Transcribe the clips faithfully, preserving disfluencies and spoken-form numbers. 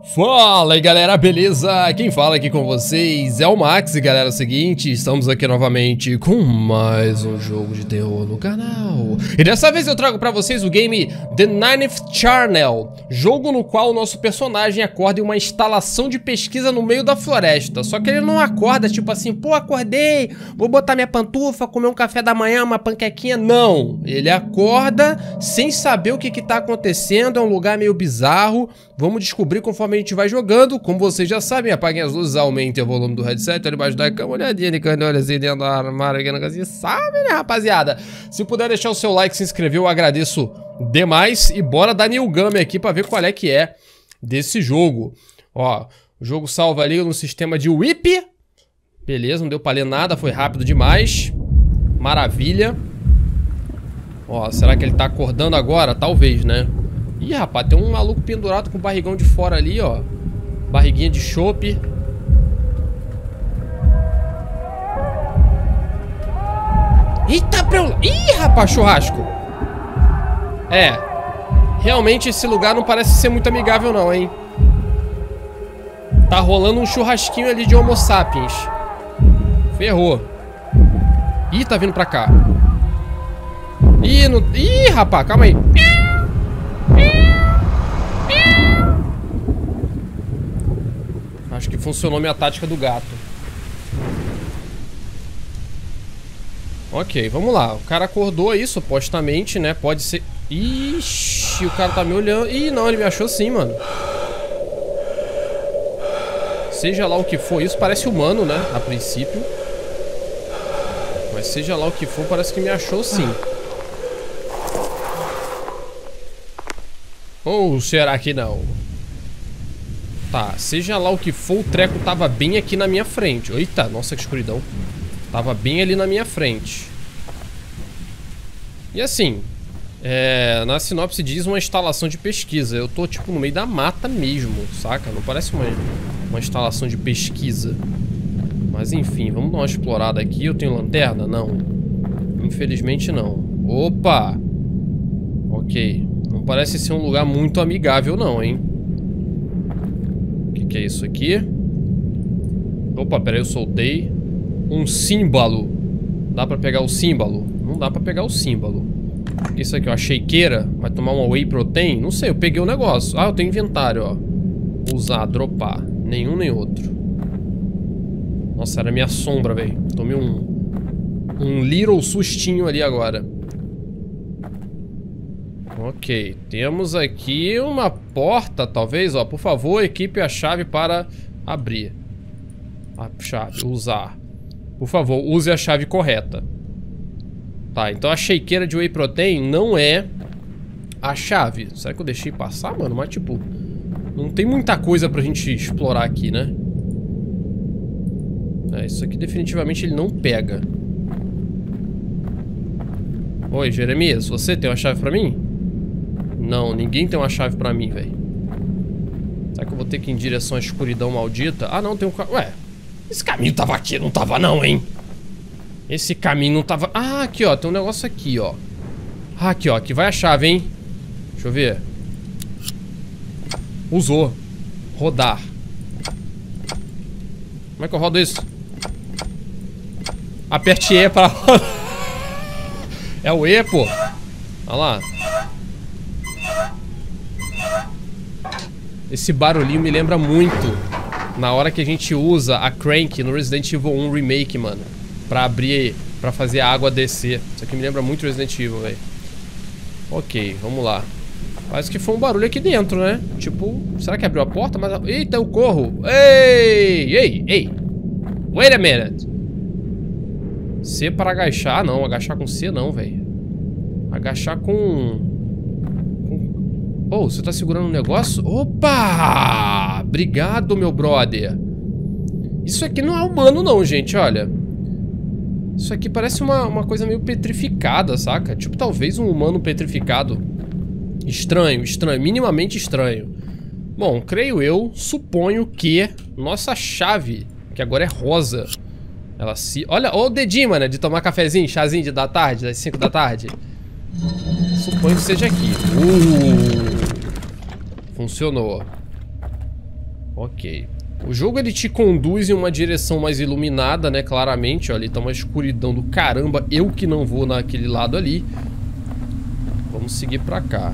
Fala aí galera, beleza? Quem fala aqui com vocês é o Max e galera, é o seguinte, estamos aqui novamente com mais um jogo de terror no canal. E dessa vez eu trago pra vocês o game The Ninth Channel, jogo no qual o nosso personagem acorda em uma instalação de pesquisa no meio da floresta. Só que ele não acorda tipo assim, pô, acordei, vou botar minha pantufa, comer um café da manhã, uma panquequinha. Não, ele acorda sem saber o que que tá acontecendo, é um lugar meio bizarro. Vamos descobrir conforme a gente vai jogando. Como vocês já sabem, apaguem as luzes, aumentem o volume do headset, olha embaixo da cama, olhadinha de canto, olha assim dentro do armário, aqui na casinha, sabe, né, rapaziada? Se puder deixar o seu like, se inscrever, eu agradeço demais. E bora dar new game aqui pra ver qual é que é desse jogo. Ó, o jogo salva ali no sistema de W I P. Beleza, não deu pra ler nada, foi rápido demais. Maravilha. Ó, será que ele tá acordando agora? Talvez, né? Ih, rapaz, tem um maluco pendurado com o barrigão de fora ali, ó. Barriguinha de chope. Eita, preu... Ih, rapaz, churrasco. É. Realmente esse lugar não parece ser muito amigável não, hein. Tá rolando um churrasquinho ali de homo sapiens. Ferrou. Ih, tá vindo pra cá. Ih, não... Ih, rapaz, calma aí. Acho que funcionou minha tática do gato. Ok, vamos lá. O cara acordou aí, supostamente, né? Pode ser... Ixi, o cara tá me olhando. Ih, não, ele me achou sim, mano. Seja lá o que for, isso parece humano, né? A princípio. Mas seja lá o que for, parece que me achou sim. Ou será que não? Tá, seja lá o que for, o treco tava bem aqui na minha frente. Eita, nossa, que escuridão. Tava bem ali na minha frente. E assim, é, na sinopse diz uma instalação de pesquisa. Eu tô tipo no meio da mata mesmo, saca? Não parece uma, uma instalação de pesquisa. Mas enfim, vamos dar uma explorada aqui. Eu tenho lanterna? Não. Infelizmente não. Opa! Ok. Não parece ser um lugar muito amigável não, hein? O que, que é isso aqui? Opa, peraí, eu soltei. Um símbolo. Dá pra pegar o símbolo? Não dá pra pegar o símbolo. O que é isso aqui? Uma shakeira? Vai tomar uma whey protein? Não sei, eu peguei o negócio. Ah, eu tenho inventário, ó. Usar, dropar. Nenhum nem outro. Nossa, era minha sombra, velho. Tomei um... Um little sustinho ali agora. Ok, temos aqui uma porta, talvez, ó. Por favor, equipe a chave para abrir. A chave, usar. Por favor, use a chave correta. Tá, então a shakeira de whey protein não é a chave. Será que eu deixei passar, mano? Mas, tipo, não tem muita coisa pra gente explorar aqui, né? É, isso aqui definitivamente ele não pega. Oi, Jeremias, você tem uma chave pra mim? Não, ninguém tem uma chave pra mim, velho. Será que eu vou ter que ir em direção à escuridão maldita? Ah, não, tem um... Ué, esse caminho tava aqui, não tava não, hein? Esse caminho não tava... Ah, aqui, ó, tem um negócio aqui, ó. Ah, aqui, ó, aqui vai a chave, hein? Deixa eu ver. Usou. Rodar. Como é que eu rodo isso? Aperte E pra rodar. É o E, pô. Olha lá. Esse barulhinho me lembra muito na hora que a gente usa a crank no Resident Evil um Remake, mano. Pra abrir, pra fazer a água descer. Isso aqui me lembra muito Resident Evil, velho. Ok, vamos lá. Parece que foi um barulho aqui dentro, né? Tipo, será que abriu a porta? Mas... Eita, eu corro. Ei, ei, ei. Wait a minute. C para agachar, não. Agachar com C não, velho. Agachar com... Oh, você tá segurando um negócio? Opa! Obrigado, meu brother. Isso aqui não é humano não, gente, olha. Isso aqui parece uma, uma coisa meio petrificada, saca? Tipo, talvez um humano petrificado. Estranho, estranho, minimamente estranho. Bom, creio eu, suponho que nossa chave, que agora é rosa, ela se... Olha, olha o dedinho, mano, de tomar cafezinho, chazinho de da tarde, das cinco da tarde. Suponho que seja aqui. Uh, funcionou. Ok. O jogo ele te conduz em uma direção mais iluminada, né? Claramente, ó, ali tá uma escuridão do caramba. Eu que não vou naquele lado ali. Vamos seguir pra cá.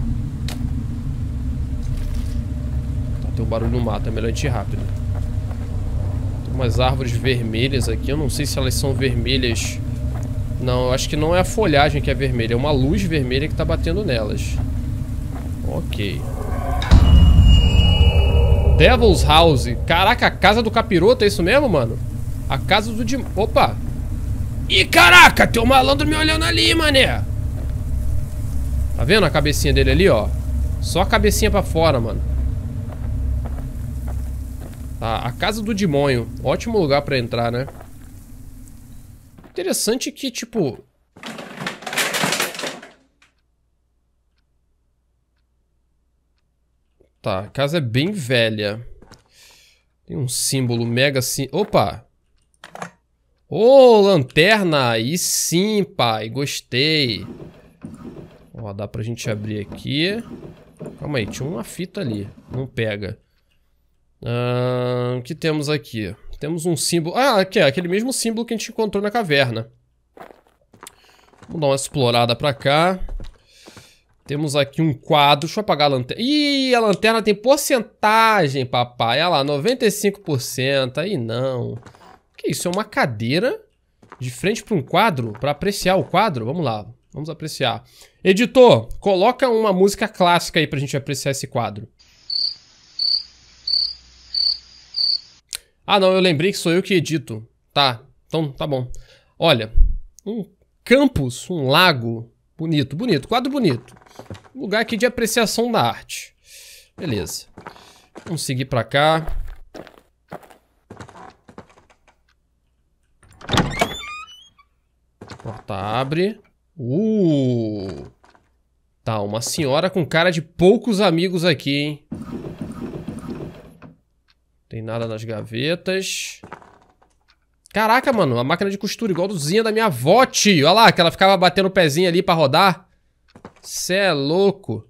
Tá, tem um barulho no mato, é melhor a gente ir rápido. Tem umas árvores vermelhas aqui. Eu não sei se elas são vermelhas. Não, eu acho que não é a folhagem que é vermelha. É uma luz vermelha que tá batendo nelas. Ok. Devil's House. Caraca, a casa do capiroto, é isso mesmo, mano? A casa do... Dim... Opa! Ih, caraca, tem um malandro me olhando ali, mané. Tá vendo a cabecinha dele ali, ó? Só a cabecinha pra fora, mano. Tá, a casa do demônio. Ótimo lugar pra entrar, né? Interessante que, tipo... Tá, a casa é bem velha. Tem um símbolo mega sim... Opa! Ô, oh, lanterna! Aí sim, pai. Gostei. Ó, dá pra gente abrir aqui. Calma aí, tinha uma fita ali. Não pega. Ah, o que temos aqui? Temos um símbolo... Ah, aqui, aquele mesmo símbolo que a gente encontrou na caverna. Vamos dar uma explorada pra cá. Temos aqui um quadro. Deixa eu apagar a lanterna. Ih, a lanterna tem porcentagem, papai. Olha lá, noventa e cinco por cento. Aí não. Que isso? É uma cadeira de frente para um quadro? Para apreciar o quadro? Vamos lá. Vamos apreciar. Editor, coloca uma música clássica aí pra gente apreciar esse quadro. Ah, não. Eu lembrei que sou eu que edito. Tá. Então, tá bom. Olha. Um campus, um lago. Bonito, bonito. Quadro bonito. Lugar aqui de apreciação da arte. Beleza. Vamos seguir pra cá. Porta abre. Uh! Tá, uma senhora com cara de poucos amigos aqui, hein? Tem nada nas gavetas. Caraca, mano, a máquina de costura igualzinha da minha avó, tio. Olha lá, que ela ficava batendo o pezinho ali pra rodar. Cê é louco.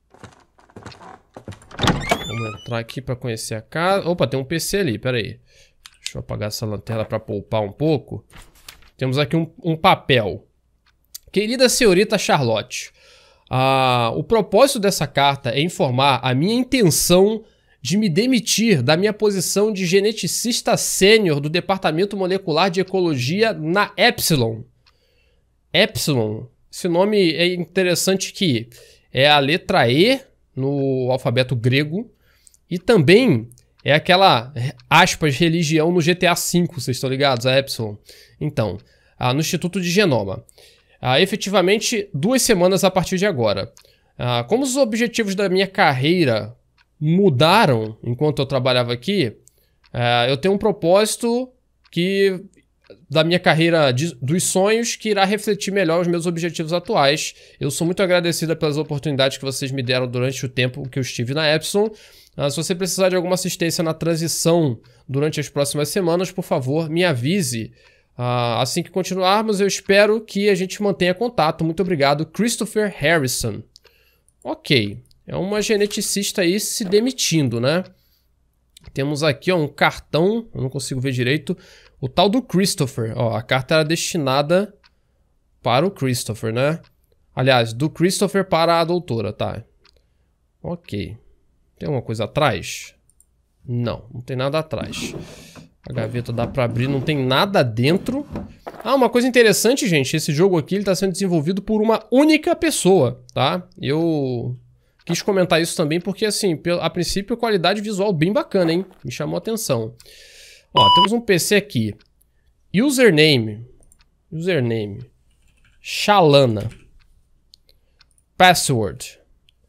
Vamos entrar aqui pra conhecer a casa. Opa, tem um P C ali, pera aí. Deixa eu apagar essa lanterna pra poupar um pouco. Temos aqui um, um papel. Querida senhorita Charlotte, ah, o propósito dessa carta é informar a minha intenção de me demitir da minha posição de geneticista sênior do Departamento Molecular de Ecologia na Epsilon. Epsilon. Esse nome é interessante que é a letra E no alfabeto grego e também é aquela, aspas, religião no G T A cinco, vocês estão ligados? A Epsilon. Então, ah, no Instituto de Genoma. Ah, efetivamente, duas semanas a partir de agora. Ah, como os objetivos da minha carreira mudaram enquanto eu trabalhava aqui, ah, eu tenho um propósito que... da minha carreira de, dos sonhos que irá refletir melhor os meus objetivos atuais. Eu sou muito agradecida pelas oportunidades que vocês me deram durante o tempo que eu estive na Epsilon. Uh, se você precisar de alguma assistência na transição durante as próximas semanas, por favor, me avise. Uh, assim que continuarmos, eu espero que a gente mantenha contato. Muito obrigado, Christopher Harrison. Ok, é uma geneticista aí se demitindo, né? Temos aqui ó, um cartão, eu não consigo ver direito. O tal do Christopher, ó, a carta era destinada para o Christopher, né? Aliás, do Christopher para a doutora, tá? Ok. Tem alguma coisa atrás? Não, não tem nada atrás. A gaveta dá pra abrir, não tem nada dentro. Ah, uma coisa interessante, gente, esse jogo aqui ele tá sendo desenvolvido por uma única pessoa, tá? Eu quis comentar isso também porque, assim, a princípio, a qualidade visual bem bacana, hein? Me chamou a atenção. Ó, temos um P C aqui. Username. Username. Shalana. Password.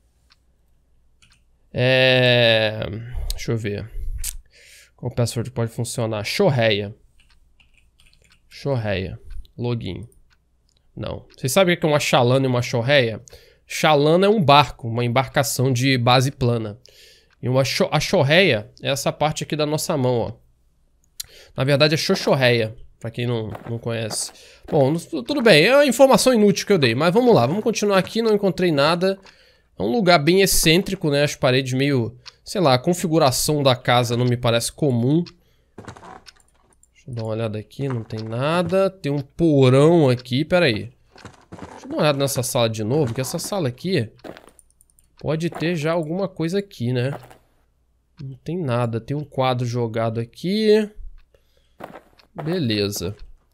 É... Deixa eu ver. Qual password pode funcionar? Chorreia. Chorreia. Login. Não. Vocês sabem o que é uma Shalana e uma chorreia? Shalana é um barco, uma embarcação de base plana. E uma cho a chorreia é essa parte aqui da nossa mão, ó. Na verdade é xoxorreia, pra quem não, não conhece. Bom, tudo bem, é uma informação inútil que eu dei, mas vamos lá, vamos continuar aqui, não encontrei nada. É um lugar bem excêntrico, né, as paredes meio Sei lá, a configuração da casa não me parece comum. Deixa eu dar uma olhada aqui, não tem nada. Tem um porão aqui, pera aí. Deixa eu dar uma olhada nessa sala de novo, que essa sala aqui pode ter já alguma coisa aqui, né? Não tem nada, tem um quadro jogado aqui. Beleza.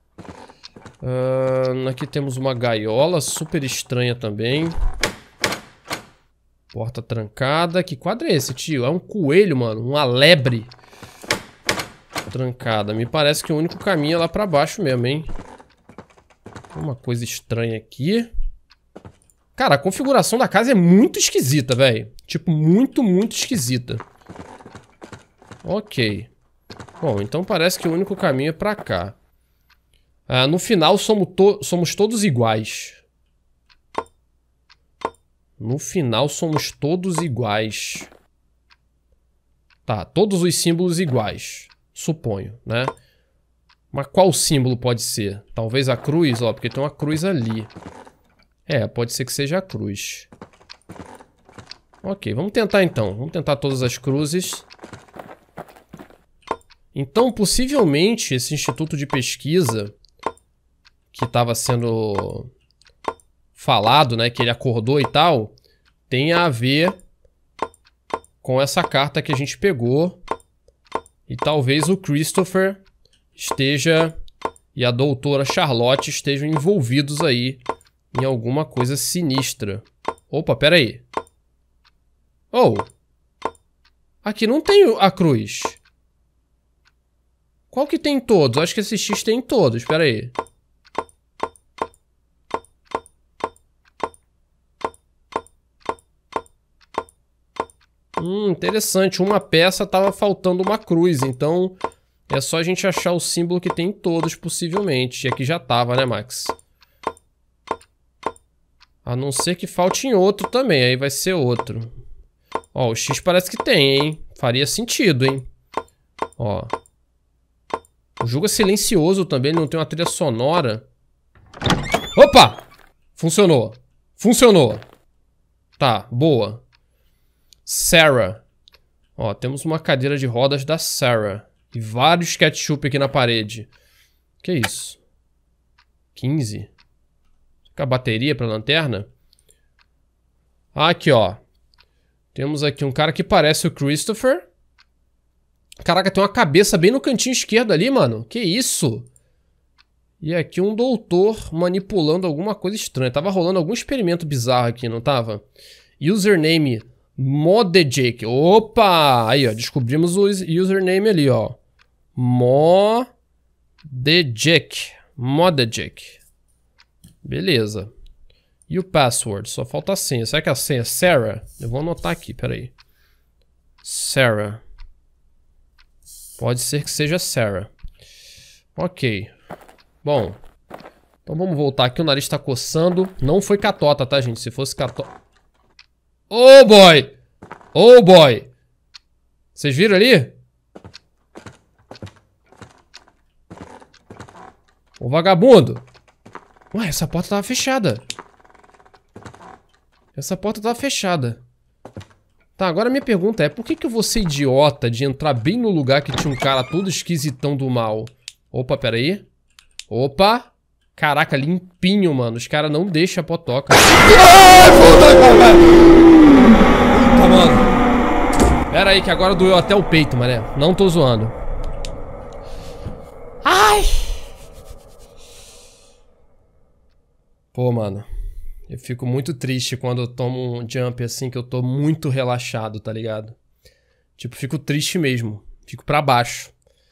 Uh, aqui temos uma gaiola super estranha também. Porta trancada. Que quadro é esse, tio? É um coelho, mano. Uma lebre. Trancada. Me parece que o único caminho é lá pra baixo mesmo, hein? Tem uma coisa estranha aqui. Cara, a configuração da casa é muito esquisita, velho. Tipo, muito, muito esquisita. Ok. Bom, então parece que o único caminho é pra cá. Ah, no final, somos, to somos todos iguais. No final, somos todos iguais. Tá, todos os símbolos iguais. Suponho, né? Mas qual símbolo pode ser? Talvez a cruz, ó, porque tem uma cruz ali. É, pode ser que seja a cruz. Ok, vamos tentar então. Vamos tentar todas as cruzes. Então, possivelmente, esse instituto de pesquisa que estava sendo falado, né, que ele acordou e tal, tem a ver com essa carta que a gente pegou. E talvez o Christopher esteja e a doutora Charlotte estejam envolvidos aí em alguma coisa sinistra. Opa, pera aí. Oh! Aqui não tem a cruz. Qual que tem em todos? Acho que esse X tem em todos, pera aí. Hum, interessante. Uma peça tava faltando uma cruz, então é só a gente achar o símbolo que tem em todos, possivelmente. E aqui já tava, né, Max? A não ser que falte em outro também, aí vai ser outro. Ó, o X parece que tem, hein? Faria sentido, hein? Ó. O jogo é silencioso também, ele não tem uma trilha sonora. Opa! Funcionou. Funcionou. Tá, boa. Sarah. Ó, temos uma cadeira de rodas da Sarah. E vários ketchup aqui na parede. Que isso? quinze? Com a bateria pra lanterna? Ah, aqui, ó. Temos aqui um cara que parece o Christopher. Caraca, tem uma cabeça bem no cantinho esquerdo ali, mano. Que isso? E aqui um doutor manipulando alguma coisa estranha. Tava rolando algum experimento bizarro aqui, não tava? Username Modejek. Opa! Aí, ó. Descobrimos o username ali, ó. Modejek. Modejek. Beleza. E o password? Só falta a senha. Será que a senha é Sarah? Eu vou anotar aqui, peraí. Sarah. Pode ser que seja Sarah. Ok. Bom. Então vamos voltar aqui. O nariz tá coçando. Não foi catota, tá, gente? Se fosse catota... Oh, boy! Oh, boy! Vocês viram ali? Ô, vagabundo! Ué, essa porta tava fechada. Essa porta tava fechada. Tá, agora a minha pergunta é, por que que eu vou ser idiota de entrar bem no lugar que tinha um cara todo esquisitão do mal? Opa, peraí. Opa! Caraca, limpinho, mano. Os caras não deixam a potoca. Ai, puta, puta, mano. Pera aí que agora doeu até o peito, mané. Não tô zoando. Ai! Pô, mano. Eu fico muito triste quando eu tomo um jump assim, que eu tô muito relaxado, tá ligado? Tipo, fico triste mesmo. Fico pra baixo.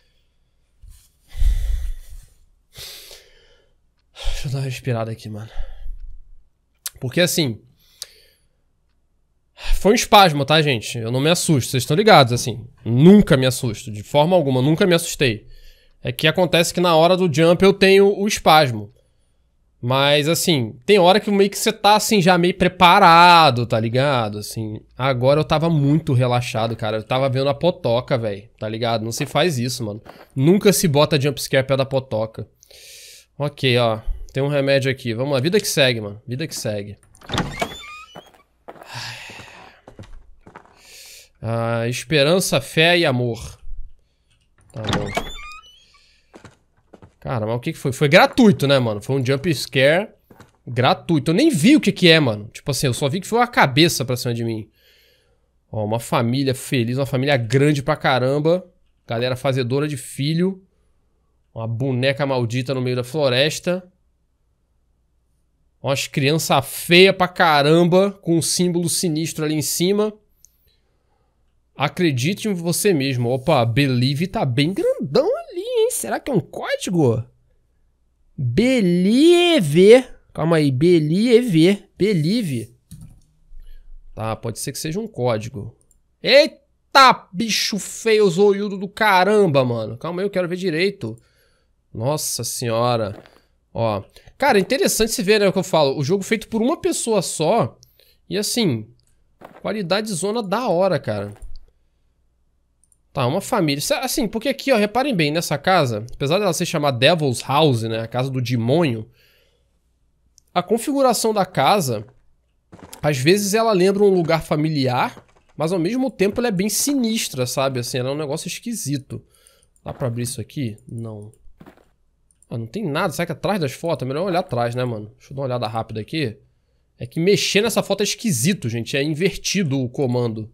Deixa eu dar uma respirada aqui, mano. Porque assim... Foi um espasmo, tá, gente? Eu não me assusto, vocês estão ligados, assim. Nunca me assusto, de forma alguma, nunca me assustei. É que acontece que na hora do jump eu tenho o espasmo. Mas, assim, tem hora que meio que você tá, assim, já meio preparado, tá ligado? Assim, agora eu tava muito relaxado, cara. Eu tava vendo a potoca, velho, tá ligado? Não se faz isso, mano. Nunca se bota jumpscare perto da potoca. Ok, ó. Tem um remédio aqui. Vamos lá. Vida que segue, mano. Vida que segue. Ah, esperança, fé e amor. Tá bom. Cara, mas o que que foi? Foi gratuito, né, mano? Foi um jump scare gratuito. Eu nem vi o que que é, mano. Tipo assim, eu só vi que foi uma cabeça pra cima de mim. Ó, uma família feliz, uma família grande pra caramba. Galera fazedora de filho. Uma boneca maldita no meio da floresta. Umas crianças feias pra caramba, com um símbolo sinistro ali em cima. Acredite em você mesmo. Opa, Believe tá bem grandão ali, hein? Será que é um código? Believe. Calma aí, Believe. Believe. Tá, pode ser que seja um código. Eita, bicho feio, zoiudo do caramba, mano. Calma aí, eu quero ver direito. Nossa senhora. Ó. Cara, interessante se ver, né, o que eu falo. O jogo feito por uma pessoa só. E assim, qualidade zona da hora, cara. Tá, uma família. Assim, porque aqui, ó, reparem bem, nessa casa, apesar dela ser chamada Devil's House, né, a casa do demônio, a configuração da casa, às vezes ela lembra um lugar familiar, mas ao mesmo tempo ela é bem sinistra, sabe? Assim, ela é um negócio esquisito. Dá pra abrir isso aqui? Não. Ah, não tem nada. Será que atrás das fotos? É melhor olhar atrás, né, mano? Deixa eu dar uma olhada rápida aqui. É que mexer nessa foto é esquisito, gente. É invertido o comando.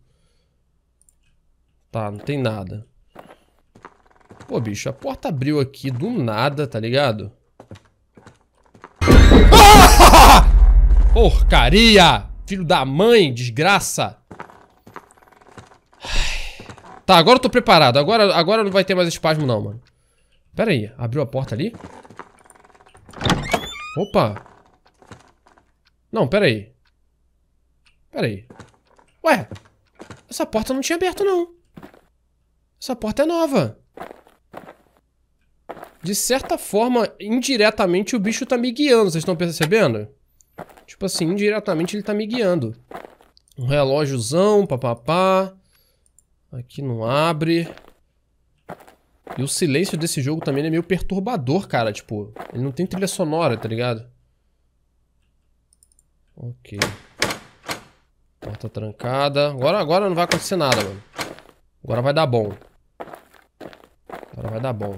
Tá, não tem nada. Pô, bicho, a porta abriu aqui do nada, tá ligado? Ah! Porcaria! Filho da mãe, desgraça! Tá, agora eu tô preparado. Agora, agora não vai ter mais espasmo não, mano. Pera aí, abriu a porta ali? Opa! Não, pera aí. Pera aí. Ué, essa porta não tinha aberto não. Essa porta é nova. De certa forma, indiretamente o bicho tá me guiando, vocês estão percebendo? Tipo assim, indiretamente ele tá me guiando. Um relógiozão, papapá. Aqui não abre. E o silêncio desse jogo também é meio perturbador, cara. Tipo, ele não tem trilha sonora, tá ligado? Ok. Porta trancada. Agora, agora não vai acontecer nada, mano. Agora vai dar bom. Agora vai dar bom.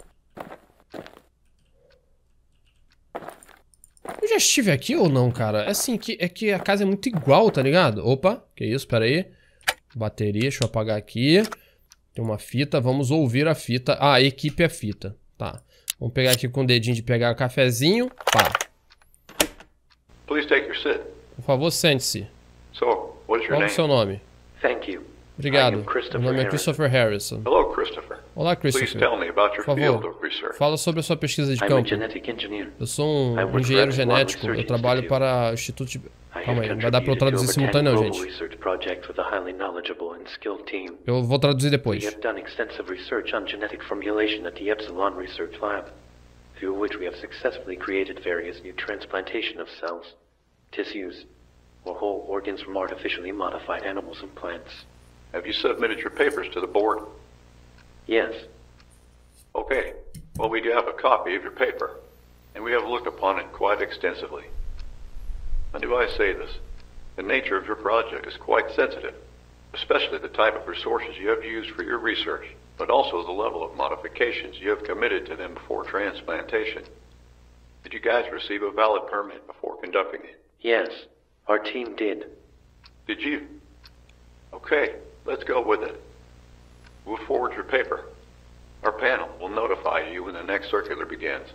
Eu já estive aqui ou não, cara? É assim, que, é que a casa é muito igual, tá ligado? Opa, que isso, pera aí. Bateria, deixa eu apagar aqui. Tem uma fita, vamos ouvir a fita. Ah, a equipe é fita. Tá. Vamos pegar aqui com o dedinho de pegar o cafezinho. Pá. Please take your seat. Por favor, sente-se. So, what's your Qual é o name? seu nome? Thank you. Obrigado. I am Christopher Meu nome é Christopher Harrison. Hello, Christopher. Olá, Please Christopher. tell me about your Por field favor, of research. fala sobre a sua pesquisa de I'm a campo. genetic engineer. Eu sou um I work engenheiro for Epsilon genético. Research Eu trabalho Institute. para o Instituto de... I Calma have aí, não vai dar pra eu contributed to traduzir over ten simultâneo, não, global gente. research projects with a highly knowledgeable and skilled team. Eu vou traduzir We depois. have done extensive research on genetic formulation at the Epsilon Research Lab, through which we have successfully created various new transplantation of cells, tissues, or whole organs from artificially modified animals and plants. Have you submitted your papers to the board? Yes. Okay. Well, we do have a copy of your paper, and we have looked upon it quite extensively. How do I say this? The nature of your project is quite sensitive, especially the type of resources you have used for your research, but also the level of modifications you have committed to them before transplantation. Did you guys receive a valid permit before conducting it? Yes, our team did. Did you? Okay, let's go with it. We'll forward your paper. Our panel will notify you when the next circular begins.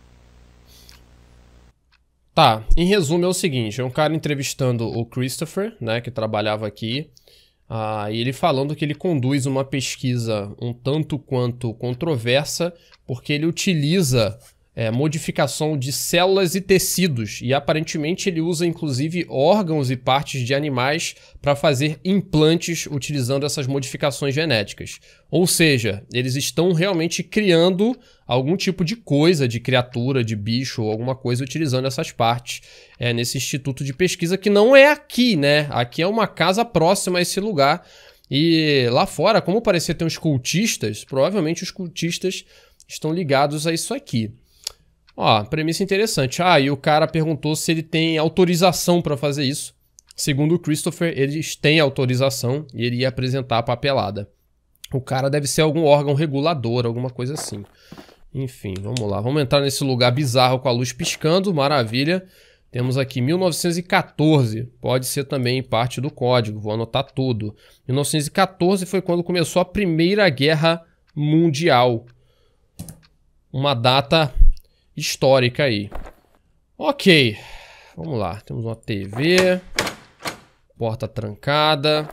Tá, em resumo é o seguinte, é um cara entrevistando o Christopher, né, que trabalhava aqui, ah, e ele falando que ele conduz uma pesquisa um tanto quanto controversa, porque ele utiliza é, modificação de células e tecidos, e aparentemente ele usa inclusive órgãos e partes de animais para fazer implantes utilizando essas modificações genéticas. Ou seja, eles estão realmente criando algum tipo de coisa, de criatura, de bicho ou alguma coisa utilizando essas partes é, nesse instituto de pesquisa que não é aqui, né? Aqui é uma casa próxima a esse lugar. E lá fora, como parecia ter uns cultistas, provavelmente os cultistas estão ligados a isso aqui. Ó, premissa interessante. Ah, e o cara perguntou se ele tem autorização para fazer isso. Segundo o Christopher, eles têm autorização e ele ia apresentar a papelada. O cara deve ser algum órgão regulador, alguma coisa assim. Enfim, vamos lá. Vamos entrar nesse lugar bizarro com a luz piscando. Maravilha. Temos aqui mil novecentos e quatorze. Pode ser também parte do código. Vou anotar tudo. mil novecentos e quatorze foi quando começou a Primeira Guerra Mundial. Uma data histórica aí. Ok. Vamos lá. Temos uma T V. Porta trancada.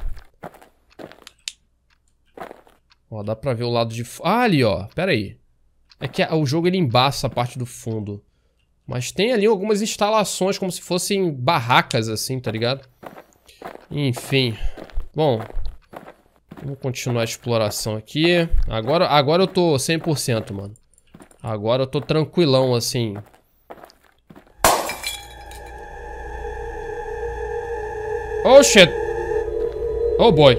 Ó, dá pra ver o lado de... Ah, ali, ó. Pera aí. É que o jogo, ele embaça a parte do fundo. Mas tem ali algumas instalações, como se fossem barracas, assim, tá ligado? Enfim. Bom. Vamos continuar a exploração aqui. Agora, agora eu tô cem por cento, mano. Agora eu tô tranquilão, assim. Oh, shit. Oh, boy.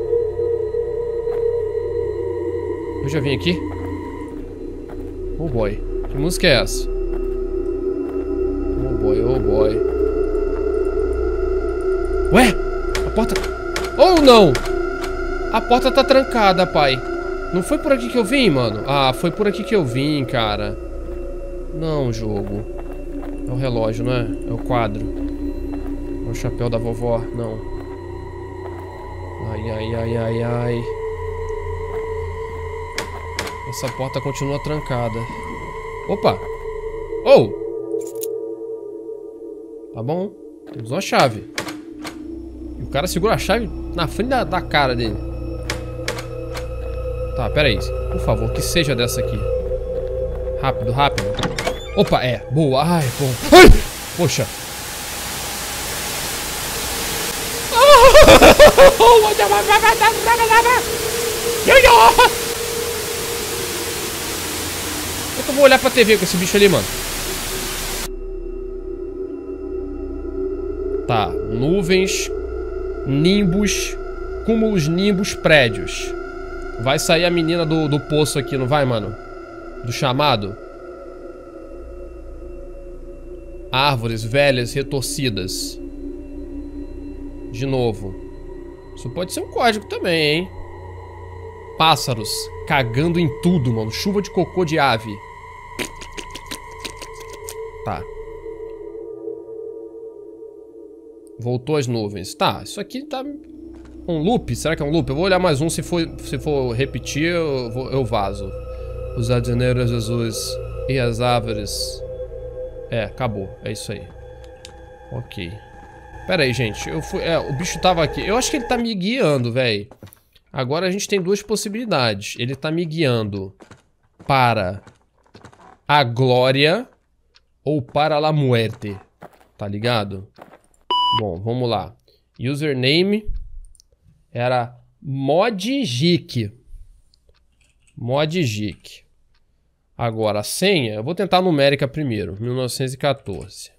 Eu já vim aqui? Oh, boy. Que música é essa? Oh, boy, oh, boy. Ué? A porta... Oh, não! A porta tá trancada, pai. Não foi por aqui que eu vim, mano? Ah, foi por aqui que eu vim, cara. Não, jogo. É o relógio, não é? É o quadro. O chapéu da vovó, não. Ai, ai, ai, ai, ai. Essa porta continua trancada. Opa! Oh! Tá bom. Temos uma chave. E o cara segura a chave na frente da, da cara dele. Tá, pera aí. Por favor, que seja dessa aqui. Rápido, rápido. Opa, é. Boa. Ai, bom. Ai! Poxa. Eu que vou olhar pra T V com esse bicho ali, mano. Tá, nuvens, nimbus, cúmulos, nimbus, prédios. Vai sair a menina do, do poço aqui, não vai, mano? Do chamado. Árvores velhas retorcidas. De novo. Isso pode ser um código também, hein? Pássaros cagando em tudo, mano. Chuva de cocô de ave. Tá. Voltou as nuvens. Tá, isso aqui tá... Um loop? Será que é um loop? Eu vou olhar mais um. Se for, se for repetir, eu, vou, eu vazo. Os jardineiros azuis e as árvores. É, acabou. É isso aí. Ok. Pera aí, gente. Eu fui... É, o bicho tava aqui. Eu acho que ele tá me guiando, velho. Agora a gente tem duas possibilidades. Ele tá me guiando para a glória ou para la muerte. Tá ligado? Bom, vamos lá. Username era modgic. Modgic. Agora, a senha... Eu vou tentar a numérica primeiro. mil novecentos e quatorze.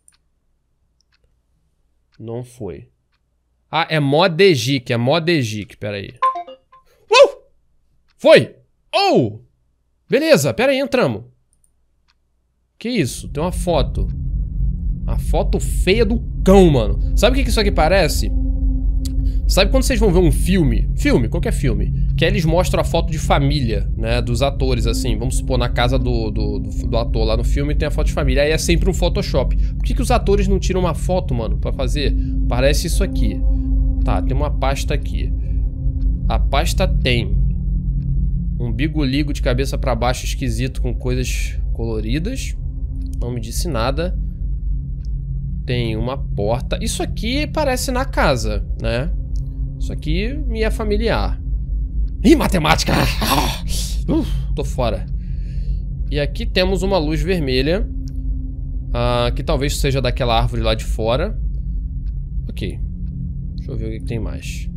Não foi. Ah, é Modegic, é Modegic, pera aí. Uh! Foi! Oh! Beleza, pera aí, entramos. Que isso? Tem uma foto. A foto feia do cão, mano. Sabe o que que isso aqui parece? Sabe quando vocês vão ver um filme? Filme, qualquer filme. Que aí eles mostram a foto de família, né? Dos atores, assim. Vamos supor, na casa do, do, do, do ator lá no filme tem a foto de família. Aí é sempre um Photoshop. Por que que os atores não tiram uma foto, mano, pra fazer? Parece isso aqui. Tá, tem uma pasta aqui. A pasta tem um bigoligo de cabeça pra baixo esquisito com coisas coloridas. Não me disse nada. Tem uma porta. Isso aqui parece na casa, né? Isso aqui me é familiar. Ih, matemática! Uh, tô fora. E aqui temos uma luz vermelha. Uh, que talvez seja daquela árvore lá de fora. Ok. Deixa eu ver o que, que tem mais.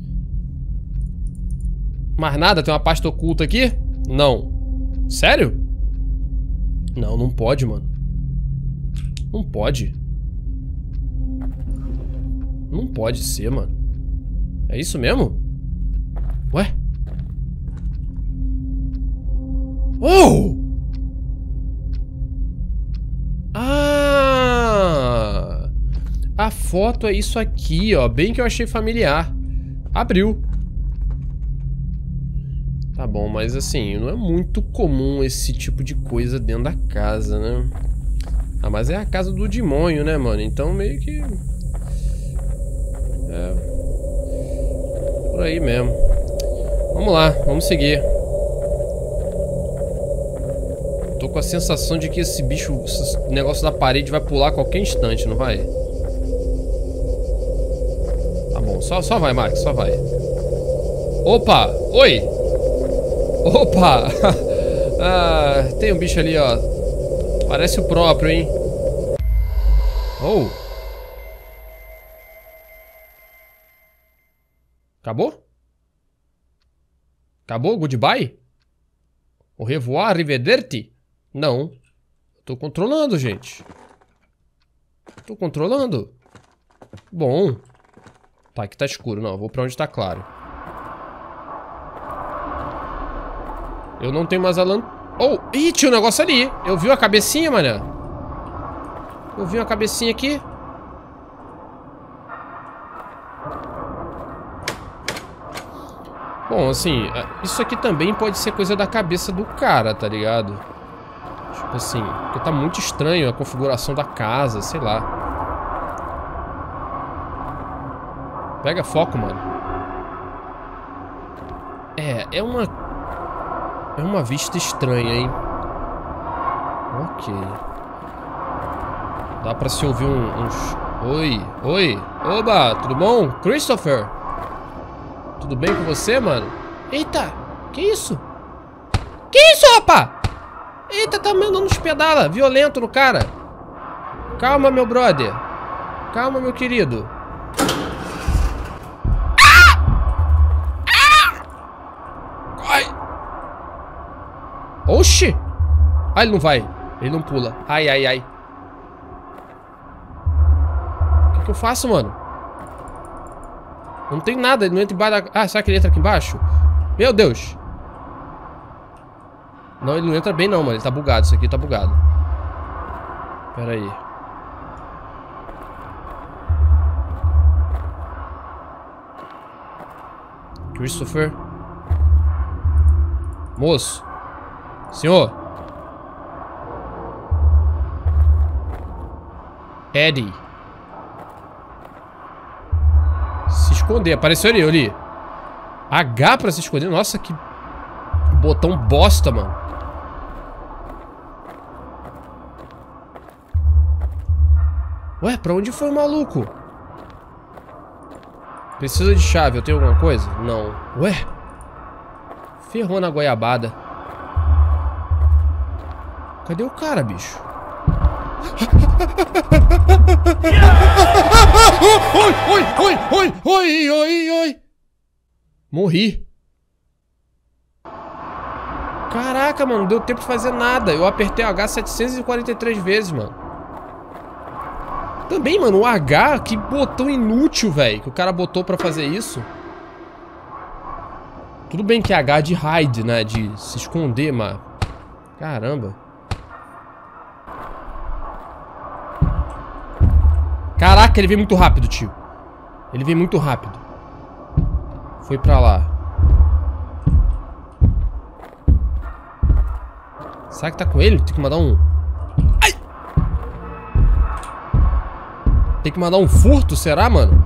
Mais nada? Tem uma pasta oculta aqui? Não. Sério? Não, não pode, mano. Não pode. Não pode ser, mano. É isso mesmo? Ué? Oh! Ah! A foto é isso aqui, ó. Bem que eu achei familiar. Abriu. Tá bom, mas assim, não é muito comum esse tipo de coisa dentro da casa, né? Ah, mas é a casa do demônio, né, mano? Então meio que... É... Por aí mesmo. Vamos lá, vamos seguir. Tô com a sensação de que esse bicho, esse negócio da parede vai pular a qualquer instante, não vai? Tá bom, só, só vai, Max, só vai. Opa! Oi! Opa! Ah, tem um bicho ali, ó. Parece o próprio, hein? Oh! Acabou? Acabou? Goodbye? Au revoir, arrivederci? Não. Tô controlando, gente. Tô controlando. Bom. Tá, aqui tá escuro. Não, eu vou pra onde tá claro. Eu não tenho mais a lan... Oh! Ih, tinha um negócio ali. Eu vi uma cabecinha, mané. Eu vi uma cabecinha aqui. Bom, assim, isso aqui também pode ser coisa da cabeça do cara, tá ligado? Tipo assim, porque tá muito estranho a configuração da casa, sei lá. Pega foco, mano. É, é uma... É uma vista estranha, hein? Ok. Dá pra se ouvir um, uns... Oi, oi. Oba, tudo bom? Christopher? Tudo bem com você, mano? Eita, que isso? Que isso, rapá? Eita, tá mandando uns pedala, violento no cara. Calma, meu brother. Calma, meu querido. Ah! Ah! Ai. Oxi! Ah, ele não vai. Ele não pula. Ai, ai, ai. O que que eu faço, mano? Não tem nada, ele não entra embaixo da... Ah, será que ele entra aqui embaixo? Meu Deus! Não, ele não entra bem não, mano. Ele tá bugado, isso aqui tá bugado. Pera aí. Christopher. Moço. Senhor. Eddie. Se esconder, apareceu ali, eu li. H pra se esconder, nossa, que botão bosta, mano. Ué, pra onde foi o maluco? Precisa de chave, eu tenho alguma coisa? Não. Ué? Ferrou na goiabada. Cadê o cara, bicho? Oi, oi, oi, oi, oi, oi, oi. Morri. Caraca, mano, não deu tempo de fazer nada. Eu apertei o H setecentos e quarenta e três vezes, mano. Também, mano, o H, que botão inútil, velho, que o cara botou pra fazer isso. Tudo bem que é H de hide, né, de se esconder, mas... Caramba. Caraca, ele veio muito rápido, tio. Ele veio muito rápido. Foi pra lá. Será que tá com ele? Tem que mandar um... Ai! Tem que mandar um furto, será, mano?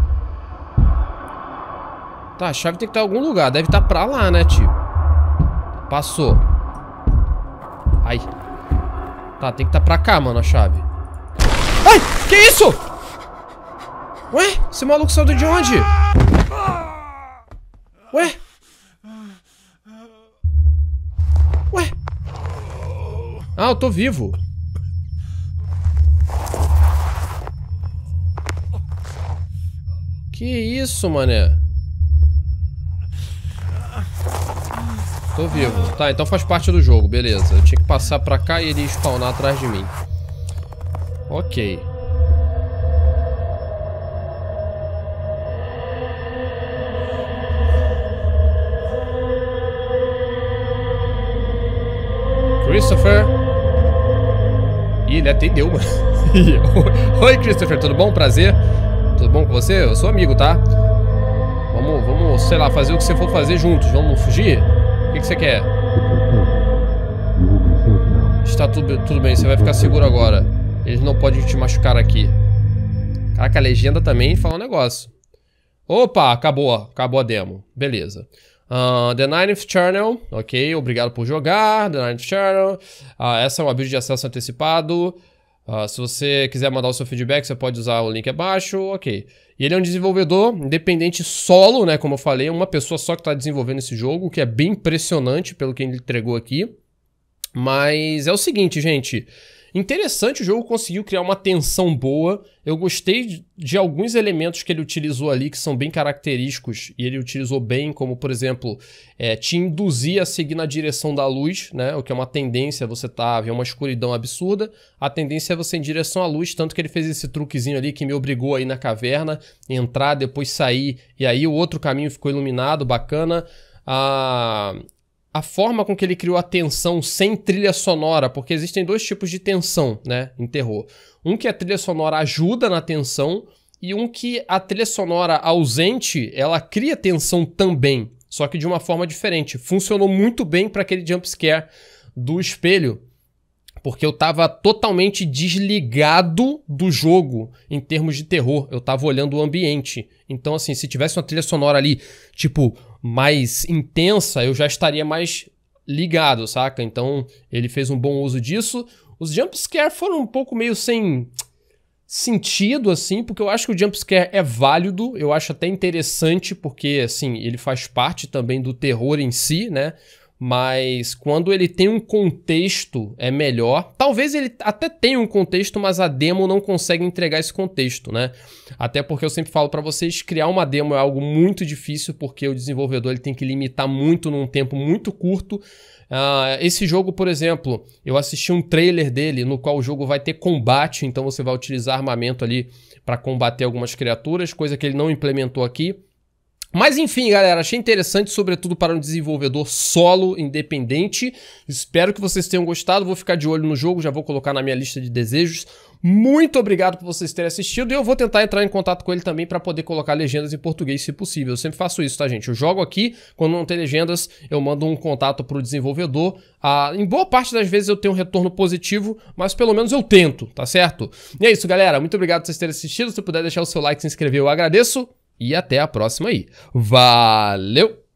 Tá, a chave tem que estar em algum lugar. Deve estar pra lá, né, tio? Passou. Ai. Tá, tem que estar pra cá, mano, a chave. Ai! Que isso? Ué? Esse maluco saiu de onde? Ué? Ué? Ah, eu tô vivo. Que isso, mané? Tô vivo. Tá, então faz parte do jogo, beleza. Eu tinha que passar pra cá e ele ia spawnar atrás de mim. Ok. Christopher. Ih, ele atendeu, mano. Oi, Christopher, tudo bom? Prazer. Tudo bom com você? Eu sou amigo, tá? Vamos, vamos, sei lá, fazer o que você for fazer juntos. Vamos fugir? O que, que você quer? Está tudo, tudo bem, você vai ficar seguro agora. Eles não podem te machucar aqui. Caraca, a legenda também fala um negócio. Opa, acabou, acabou a demo. Beleza. Uh, The Ninth Channel, ok, obrigado por jogar. The Ninth Channel. Uh, essa é uma build de acesso antecipado. Uh, se você quiser mandar o seu feedback, você pode usar o link abaixo, ok. E ele é um desenvolvedor independente solo, né, como eu falei, uma pessoa só que está desenvolvendo esse jogo, o que é bem impressionante pelo que ele entregou aqui. Mas é o seguinte, gente, interessante, o jogo conseguiu criar uma tensão boa. Eu gostei de alguns elementos que ele utilizou ali que são bem característicos e ele utilizou bem, como por exemplo, é, te induzir a seguir na direção da luz, né? O que é uma tendência, você tá vendo uma escuridão absurda, a tendência é você ir em direção à luz, tanto que ele fez esse truquezinho ali que me obrigou a ir na caverna, entrar, depois sair, e aí o outro caminho ficou iluminado, bacana. A... A forma com que ele criou a tensão sem trilha sonora, porque existem dois tipos de tensão, né, em terror. Um que a trilha sonora ajuda na tensão e um que a trilha sonora ausente, ela cria tensão também, só que de uma forma diferente. Funcionou muito bem para aquele jumpscare do espelho, porque eu tava totalmente desligado do jogo em termos de terror. Eu tava olhando o ambiente. Então, assim, se tivesse uma trilha sonora ali, tipo, mais intensa, eu já estaria mais ligado, saca? Então, ele fez um bom uso disso. Os jumpscare foram um pouco meio sem sentido, assim, porque eu acho que o jumpscare é válido. Eu acho até interessante, porque, assim, ele faz parte também do terror em si, né? Mas quando ele tem um contexto é melhor. Talvez ele até tenha um contexto, mas a demo não consegue entregar esse contexto, né? Até porque eu sempre falo pra vocês, criar uma demo é algo muito difícil, porque o desenvolvedor ele tem que limitar muito num tempo muito curto. Uh, esse jogo, por exemplo, eu assisti um trailer dele no qual o jogo vai ter combate, então você vai utilizar armamento ali pra combater algumas criaturas, coisa que ele não implementou aqui. Mas enfim, galera, achei interessante, sobretudo para um desenvolvedor solo, independente. Espero que vocês tenham gostado, vou ficar de olho no jogo, já vou colocar na minha lista de desejos. Muito obrigado por vocês terem assistido e eu vou tentar entrar em contato com ele também para poder colocar legendas em português, se possível. Eu sempre faço isso, tá, gente? Eu jogo aqui, quando não tem legendas, eu mando um contato para o desenvolvedor. Ah, em boa parte das vezes eu tenho um retorno positivo, mas pelo menos eu tento, tá certo? E é isso, galera. Muito obrigado por vocês terem assistido. Se puder deixar o seu like e se inscrever, eu agradeço. E até a próxima aí. Valeu!